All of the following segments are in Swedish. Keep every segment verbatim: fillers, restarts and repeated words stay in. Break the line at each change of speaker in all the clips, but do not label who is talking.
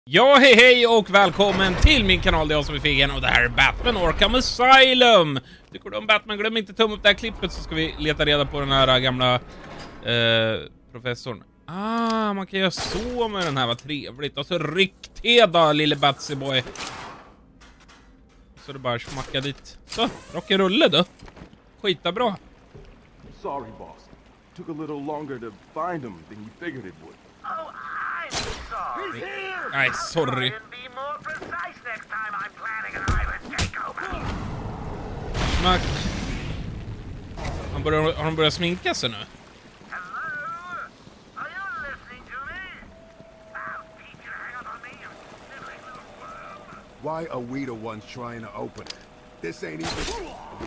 Ja, hej hej och välkommen till min kanal, det är jag som är Figgen och det här är Batman Arkham Asylum. Tycker du om Batman, glöm inte tumma upp det här klippet så ska vi leta reda på den här gamla eh, professorn. Ah, man kan göra så med den här, vad trevligt. Och så riktiga lille Batsy boy. Så det bara smacka dit. Så, rock'n'rulle då. Skita bra.
Sorry, boss. Took a little longer to find him than you figured it would.
Oh, I'm sorry.
He's here!
Nej, sorry.
And be more precise next time I'm planning an island takeover.
Smack. Han börjar, har de börjat sminka sig nu?
Hello? Are you listening to me? I'll teach you to hang up on me, you silly little worm.
Why are we the ones trying to open it? This ain't even...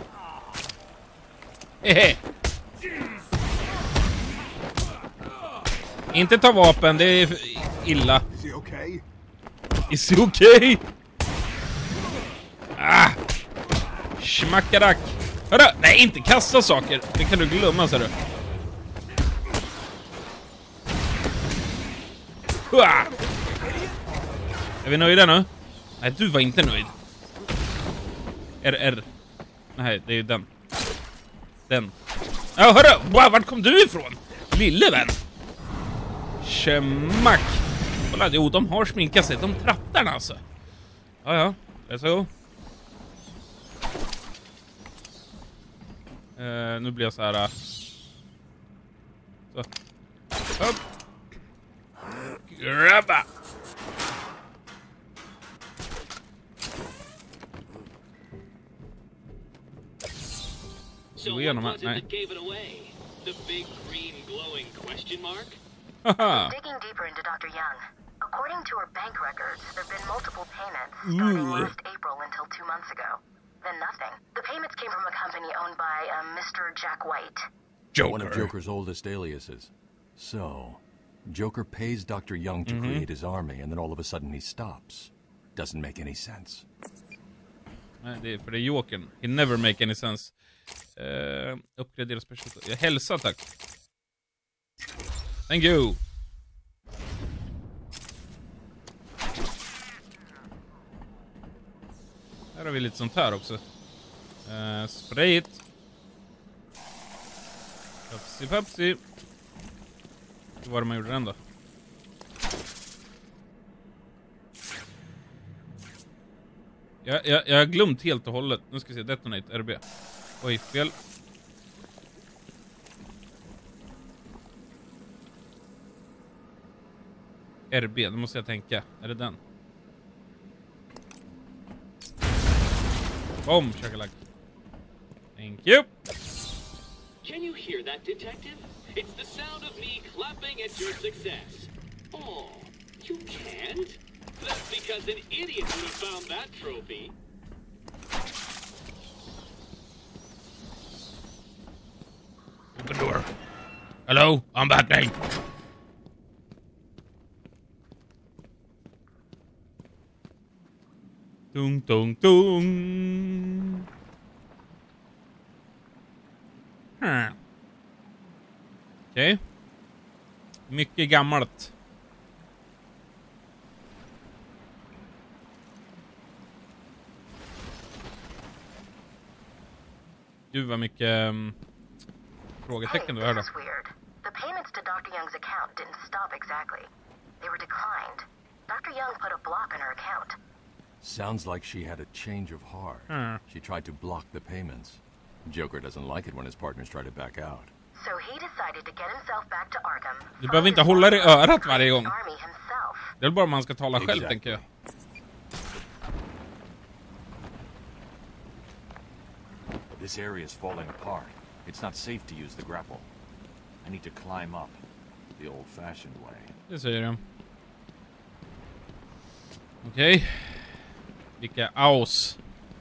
Hehe. Inte ta vapen, det är illa.
Is he okay?
Is he okay? Ah! Schmackadack. Hörru, nej, inte kasta saker. Det kan du glömma, så du. Hua! Är vi nöjda nu? Nej, du var inte nöjd. R R. Nej, det är den. Den. Ja, hörru! Wow, vart kom du ifrån? Lille vän. Schmack. Kolla, jo, de har sminkat sig. De trattarna alltså. Ja, ja. Let's go. Uh, nu blir jag så här. Uh. Så. Upp. Grabba.
So what was it that gave it away? The big green glowing question mark?
Haha.
Digging deeper into Doctor Young. According to her bank records, there have been multiple payments starting
Ooh.
last April until two months ago. Then nothing. The payments came from a company owned by uh, Mister Jack White.
Joker.
One of Joker's oldest aliases. So, Joker pays Doctor Young to
Mm-hmm.
create his army, and then all of a sudden he stops. Doesn't make any sense.
Nej, det är för det är Jokern. He never make any sense. Uh, uppgradera special. Jag hälsa, tack. Thank you. Här har vi lite sånt här också. Uh, sprayt. Pepsi, Pepsi. Hur var det man gjorde den då? Jag, jag, jag har glömt helt och hållet. Nu ska vi se, detonate, R B. Oj, fel. R B, då måste jag tänka. Är det den? Boom, shakalak. Thank you.
Can you hear that, detective? It's the sound of me clapping at your success. Oh, you can't? That's because an idiot would have found that trophy.
Open door. Hello, I'm Batman. Tung, tung, tung. Hmm. Okej. Okay. Mycket gammalt. Gud vad mycket um, frågetecken du
Hey,
hörde.
this is weird. The payments to Doctor Young's account didn't stop exactly. They were declined. Doctor Young put a block on her account.
Sounds like she had a change of heart.
Hmm.
She tried to block the payments. Joker doesn't like it when his partners try to back out.
So he decided to get himself back to Arkham.
Du behöver inte hålla det i örat varje gång.
Army himself.
Det är bara man ska tala själv,
Exactly.
tänker jag.
This area is falling apart. It's not safe to use the grapple. I need to climb up the old-fashioned way.
Det säger jag. Okej. Okay. Vilka aus.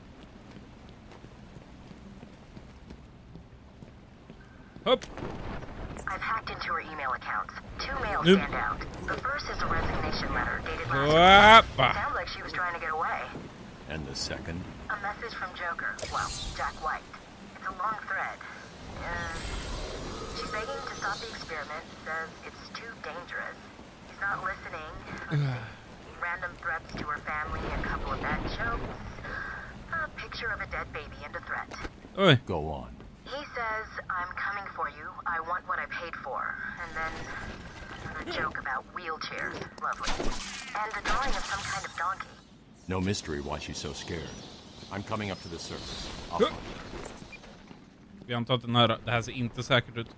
Hopp.
I've hacked into her email accounts. Two mails
Nope.
stand out. The first is a resignation letter dated last
Wappa.
week. Sounds like she was trying to get away.
And the second?
A message from Joker. Well, Jack White. It's a long thread. Uh, she's begging to stop the experiment. Says it's too dangerous. He's not listening. Let's see. Random threats to her family, a couple of bad jokes, a picture of a dead baby and a threat.
Oj.
Go on.
He says, I'm coming for you, I want what I paid for. And then another joke about wheelchairs. Lovely. And a drawing of some kind of donkey.
No mystery why she's so scared.
I'm coming up to the surface. I'll
Huh.
find you.
Vi antar att den här, det här ser inte säkert ut.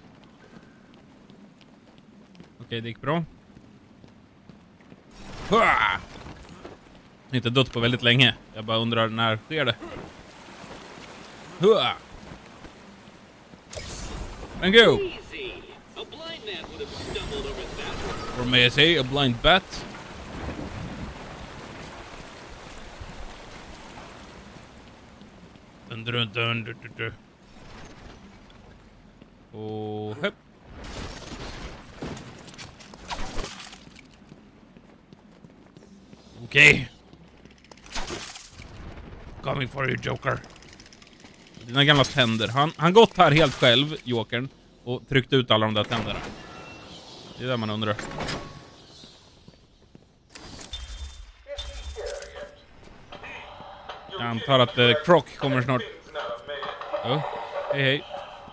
Okej, det gick bra. Hua! Inte dött på väldigt länge. Jag bara undrar när sker det. Hua! And go!
Easy. A blind man would have stumbled over that.
Or may I say, a blind bat? Dun, dun, dun, dun, dun, dun. Och höpp. Okej. Coming for you, Joker. Dina gamla tänder. Han, han gått här helt själv, Jokern, och tryckt ut alla de där tänderna. Det är där man undrar. Jag antar att eh, Croc kommer snart. Oh, hej hej.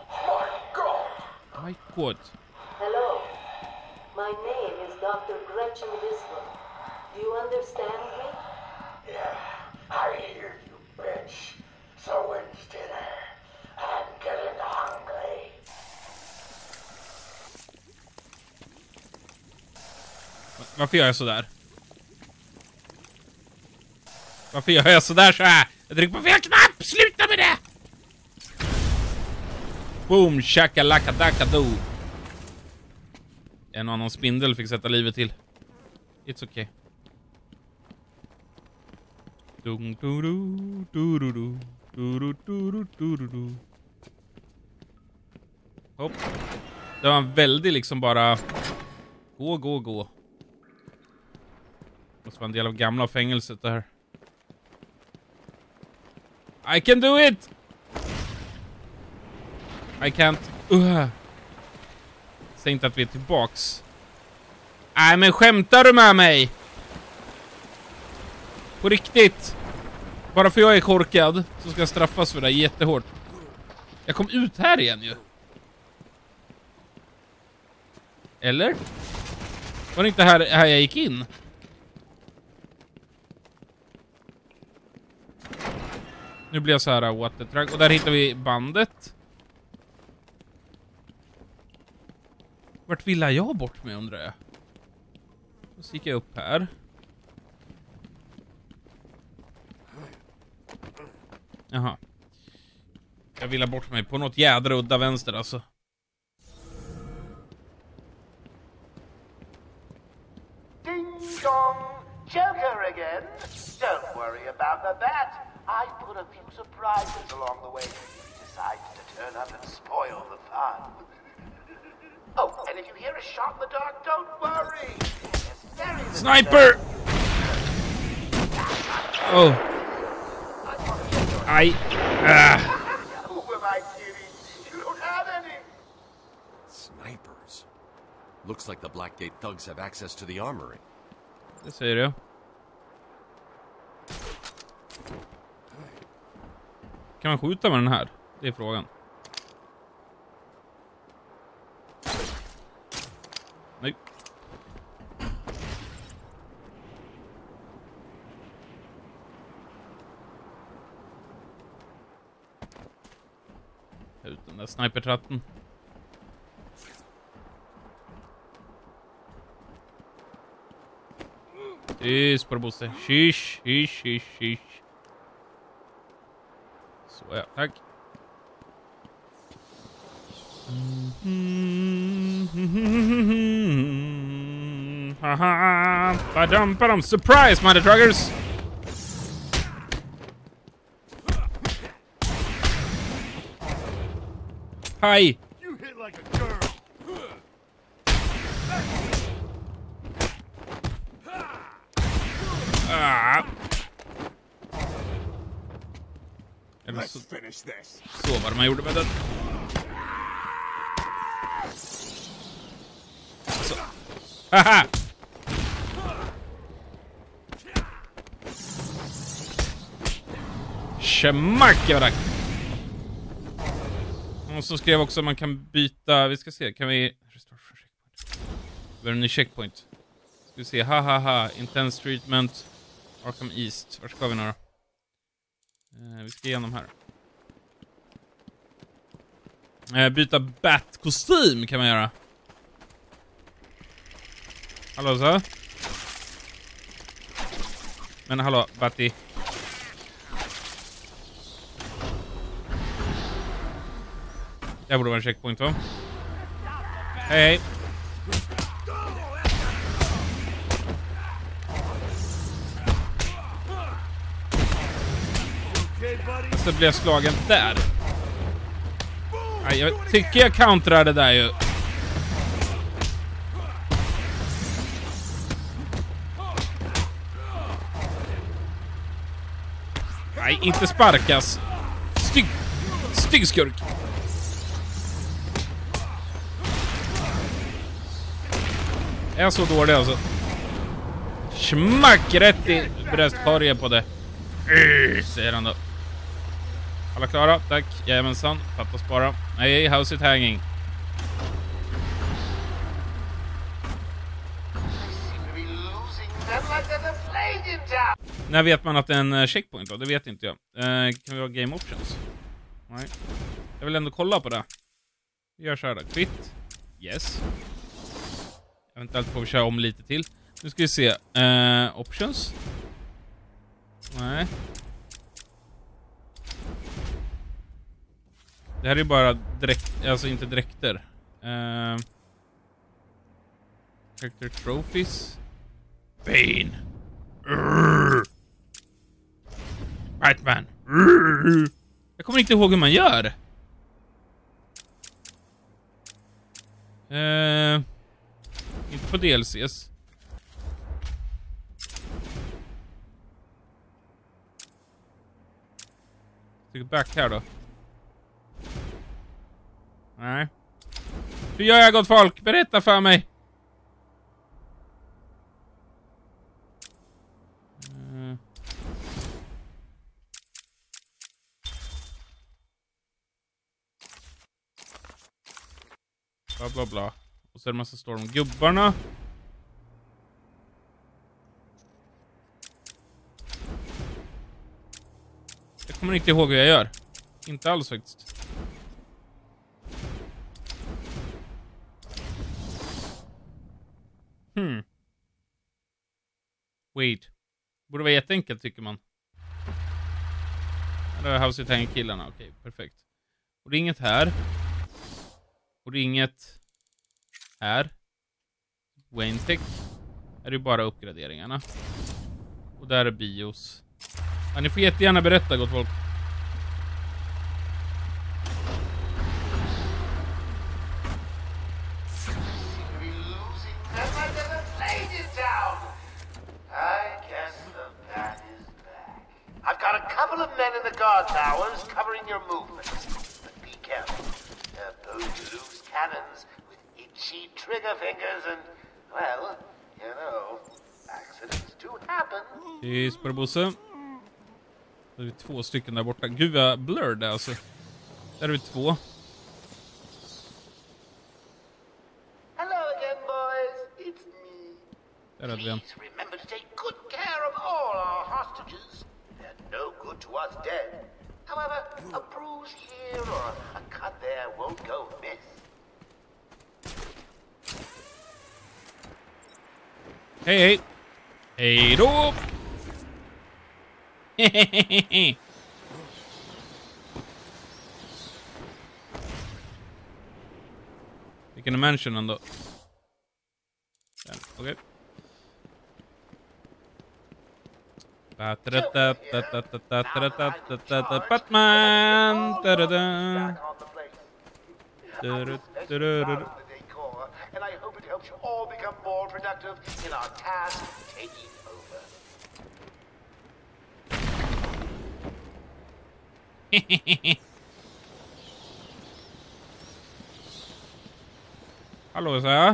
My God.
Hello. My name is Doctor Gretchen Whistler. Do you understand me?
Yeah, I hear you, bitch. So when's dinner? I'm getting hungry.
Varför gör jag så där? Varför gör jag så där så här? Jag trycker på fel knapp! Sluta med det! Boom, shakalakadakado. En annan spindel fick sätta livet till. It's okay. Dung du du du du du du du du du du. Hopp. Det var en väldigt liksom bara gå, gå, gå. Måste vara en del av gamla fängelset det här. I can do it! I can't. Uh. Säg inte att vi är tillbaks. Nej, men skämtar du med mig? På riktigt. Bara för jag är korkad så ska jag straffas för det jättehårt. Jag kom ut här igen ju. Eller? Var det inte här, här jag gick in? Nu blir jag så här what the track. Och där hittar vi bandet. Vart vill jag bort med, undrar jag? Så gick jag upp här. Jaha. Jag vill ha bort mig på något jädra udda vänster alltså.
Ding dong! Joker again? Don't worry about the bat. I put a few surprises along the way if he decides to turn up and spoil the fun. Oh, and if you hear a shot in the dark, don't worry.
Sniper! Oh. I. Ah.
Who am I kidding? You don't have any.
Snipers. Looks like the Blackgate thugs have access to the armory.
Det säger jag. Kan man skjuta med den här? Det är frågan. Nej. Ut den där snipertratten. Tyst på det, Bosse. Shish, shish, shish, shish. Så ja, tack. Haha, badam, badam. Surprise, mother truckers! Hi!
You hit like a girl.
Ah. Eller
Let's
så,
finish this.
så var det man gjorde med den. Så. Haha! Schmack, jag Och så skrev också att man kan byta... Vi ska se, kan vi... Vi har en ny checkpoint. Ska vi se, ha ha ha. Intense treatment. Arkham East. Var ska vi nu då? Eh, vi ska igenom här. Eh, byta Bat-kostym kan man göra. Hallå så? Men hallå, Batty. Det borde vara en checkpoint va? Hej hej. Så blir jag slagen där. Nej, jag tycker jag counterar det där ju. Nej, inte sparkas. Stygg. Stygg skurk. Jag är så dålig alltså. Schmack rätt i bröstkorgen på det. Uh, säger han då. Alla klara? Tack. Jajamensan. Fattas bara. Nej, how's it hanging? När vet man att det är en checkpoint då? Det vet inte jag. Eh, kan vi ha game options? Nej. Jag vill ändå kolla på det. Vi gör så här då. Quit. Yes. Eventuellt får vi köra om lite till. Nu ska vi se. Eh, options. Nej. Det här är bara direkt, alltså inte dräkter. Uh, character trophies. Bane. Urgh. Batman. Urgh. Jag kommer inte ihåg hur man gör. Uh, inte på D L Cs. Tryck back här då. Nej. Hur gör jag, gott folk? Berätta för mig. Uh. Bla bla bla. Och så är det massa står om gubbarna. Jag kommer inte ihåg hur jag gör. Inte alls faktiskt. Hmm. Wait. Borde vara jätteenkelt tycker man. Det är House It killarna. Okej, okay, perfekt. Och det är inget här. Och det är inget här. Wayne Tech. Här är ju bara uppgraderingarna. Och där är bios. Ja, ni får jättegärna berätta, gott folk.
I've got a couple of men in the guard towers covering your movements. But be careful. They're prone to lose cannons with itchy trigger fingers and, well, you know, accidents do happen.
Tyst på det, Bosse. Där är vi två stycken där borta. Gud vad blurred alltså. Där är vi två.
Hello again, boys. It's me.
Där är vi en.
Please remember to take good care of all our hostages. They're no good to us dead. However, a bruise here or a cut there won't go miss.
Hej hej. Hej då. Hehehehe. Vilken dimension ändå. Okej. Okay. Batman.
And I hope it helps you all become more productive in our task of taking over.
Hallå, så jag.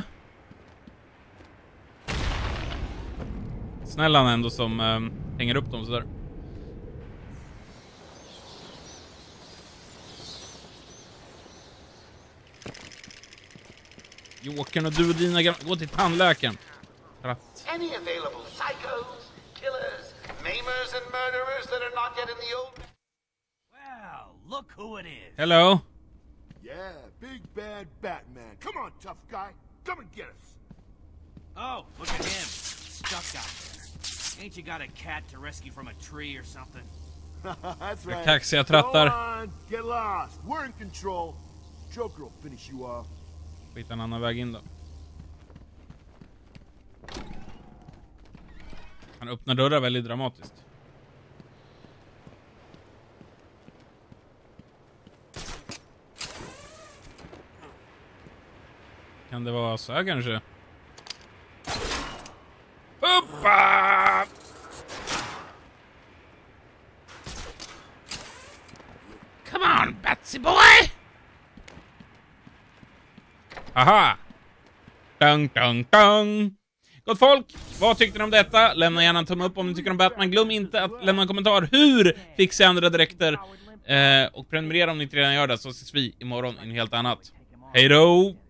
Snälla ändå som um, hänger upp dem så där. Jokern och du och dina gamla... Gå till tandläkaren. För att...
Any available psychos, killers, maimers and murderers that are not yet in the old...
Well, look who it is.
Hello.
Yeah, big bad Batman. Come on, tough guy. Come and get us.
Oh, look at him. Stuck out there. Ain't you got a cat to rescue from a tree or something?
That's right.
Kaxiga
Go
trattar.
on, get lost. We're in control. Joker will finish you off.
Skita en annan väg in då. Han öppnar dörrar väldigt dramatiskt. Kan det vara så här kanske? Hoppa! Come on, Batsy boy! Aha! Dun, dun, dun. Gott folk, vad tyckte ni om detta? Lämna gärna en tumme upp om ni tycker om Batman. Glöm inte att lämna en kommentar. Hur fixar jag andra dräkter? Eh, och prenumerera om ni inte redan gör det, så ses vi imorgon i något helt annat. Hej då!